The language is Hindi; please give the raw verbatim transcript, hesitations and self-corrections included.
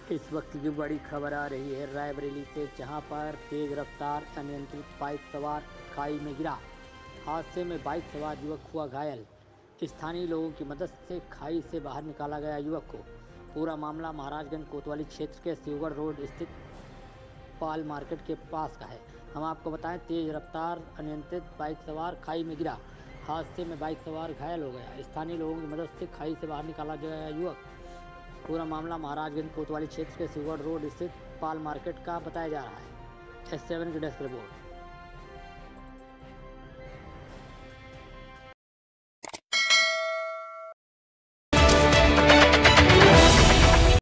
इस वक्त की बड़ी खबर आ रही है रायबरेली से, जहां पर तेज रफ्तार अनियंत्रित बाइक सवार खाई में गिरा। हादसे में बाइक सवार युवक हुआ घायल। स्थानीय लोगों की मदद से खाई से बाहर निकाला गया युवक को। पूरा मामला महाराजगंज कोतवाली क्षेत्र के शिवगढ़ रोड स्थित पाल मार्केट के पास का है। हम आपको बताएं, तेज रफ्तार अनियंत्रित बाइक सवार खाई में गिरा। हादसे में बाइक सवार घायल हो गया। स्थानीय लोगों की मदद से खाई से बाहर निकाला गया युवक। पूरा मामला महाराजगंज कोतवाली क्षेत्र के शिवगढ़ रोड स्थित पाल मार्केट का बताया जा रहा है। एस सेवन की डेस्क रिपोर्ट।